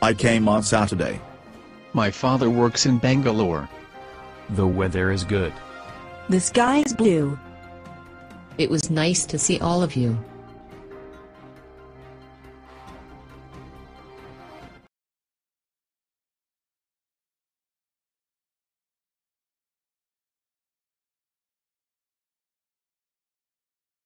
I came on Saturday. My father works in Bangalore. The weather is good. The sky is blue. It was nice to see all of you.